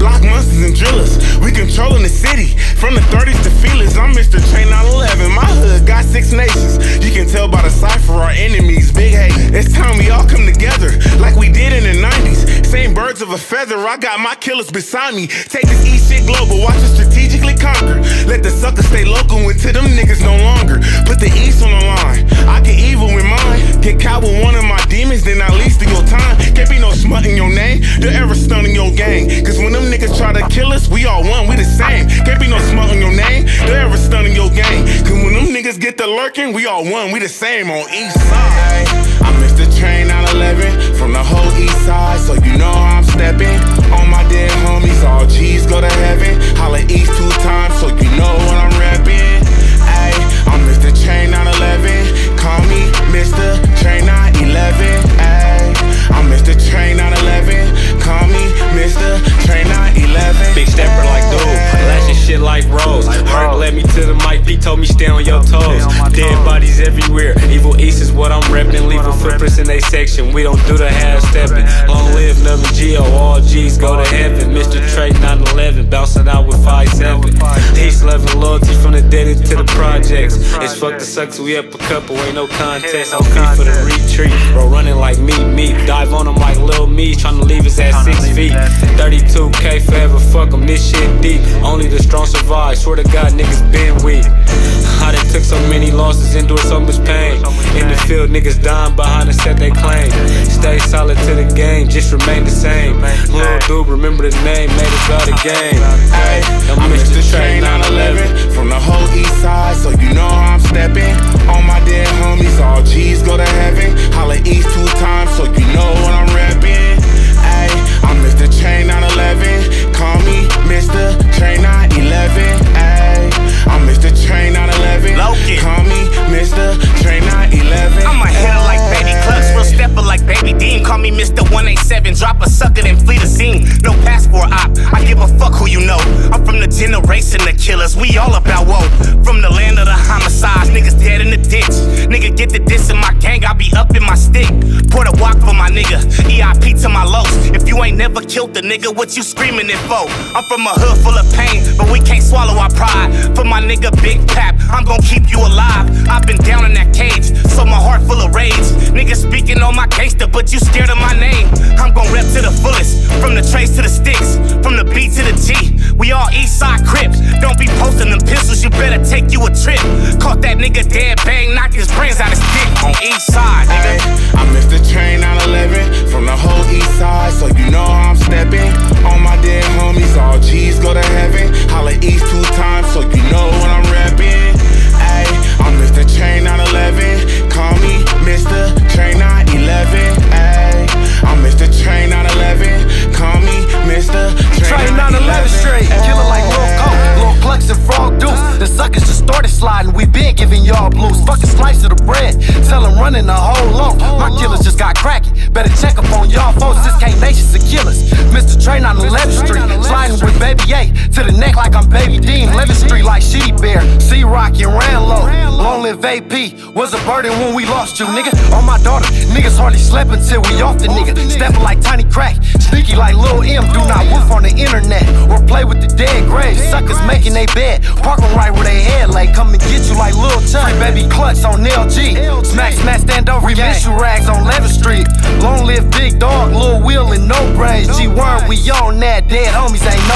block monsters and drillers. We controlling the city, from the 30s to feelers. I'm Mr. Train 911, my hood got 6 nations. You can tell by the cipher, our enemies, big hate. It's time we all come together, like we did in the 90s. Same birds of a feather, I got my killers beside me. Take this East shit global, watch us strategically conquer. Let the suckers stay local until them niggas no longer. Put the East on the line, I get evil with mine. Get caught with one of my demons, then I least of your time. Can't be no smut in your name, they're ever stunning your gang. Cause when them niggas try to kill us, we all one, we the same. Can't be no smut in your name, they're ever stunning your gang. Cause when them niggas get to lurking, we all one, we the same on East Side. I missed the train 911 from the whole East Side, so you know I'm stepping on my dead homies. All G's go to heaven. Holla East 2 times, so you know what I'm reppin'. Ayy, I'm Mr. Train 911. Call me Mr. Train 911. Ayy, I'm Mr. Train 911. Call me Mr. Train 911. Big stepper like dude, lashing shit like Rose. Heart led me to the mic, P told me stay on your toes. Dead bodies everywhere, Evil East is what I'm reppin'. Leaving footprints in they section, we don't do the half-stepping. Long live Melvin Geo, all G's go to heaven. Mr. Trey 911, bouncing out with 5-7. Peace, love, and loyalty from the dead into the projects. It's fuck the sucks, we up a couple, ain't no contest. I'm free for the retreat, bro running like me. Dive on them like Lil Me, tryna leave us at 6 feet. 32K forever, fuck them, this shit deep. Only the strong survive, swear to God niggas been weak. I done took so many losses, endured so much pain. In the field, niggas dying behind the set they claim. Stay solid to the game, just remain the same. Lil dude, remember the name, made us out the game. Hey, I'm Mr. Train 911 from the whole East Side, so you know I'm stepping on my dead homies. All G's go to heaven. Holla East 2 times, so you know what I'm reppin'. Ay, I'm Mr. Train 911. Call me Mr. Train 911. Ay, I'm Mr. Train 911. Call me Mr. Train 911. I'm a hitter like Baby Clucks, real stepper like Baby Dean. Call me Mr. 187, drop a sucker then flee the scene. No passport op, I give a fuck who you know. I'm from the generation of killers, we all about woe. From the land of the homicides, niggas dead in the ditch. Nigga get the diss in my gang, I be up in my stick. Pour the walk for my nigga, EIP to my lows. If you ain't never killed the nigga, what you screaming it for? I'm from a hood full of pain, but we can't swallow our pride. For my nigga Big Pap, I'm gon' keep you alive. I've been down in that cage, so my heart full of rage. Niggas speaking on my gangster, but you scared of my name. I'm gon' rep to the fullest, from the trace to the sticks, from the B to the G. We all East Side Crips. Don't be posting them pistols, you better take you a trip. Caught that nigga dead, bang, knock his brains out his dick on East Side, nigga. I'm Mr. Train 911 from the whole East Side, so you know I'm stepping on my dead homies. All G's go to heaven. Holla East 2 times, so you know what I'm reppin'. Ay, I'm Mr. Train 911. Call me Mr. Train 911. Ay, I'm Mr. Train 911. Call me Mr. Train 911 straight, killer like Lil Coke, Lil Clucks and Frog Deuce. The suckers just started sliding, we been giving y'all blues. Fucking slice of the bread, tell them running the whole loaf. My killers just got cracking, better check up on y'all folks. This K Nation's the killers. Mr. Train on 11th Street, sliding with Baby A to the neck like I'm Baby Dean. 11th Street like Shitty Bear, C-Rock and ran low. Long live AP, was a burden when we lost you, nigga. On my daughter, niggas hardly slept until we off the nigga. Stepping like Tiny Crack, sneaky like Lil M. Do not woof on the internet or play with the dead graves. Suckers making they bed, park them right where they head lay. Come and get you like Lil Chuck. Baby Clutch on LG, smack, stand over. We miss you rags on 11th Street. Long live Big Dog, Lil Will and no brains. G-Worm, we on that. Dead homies ain't no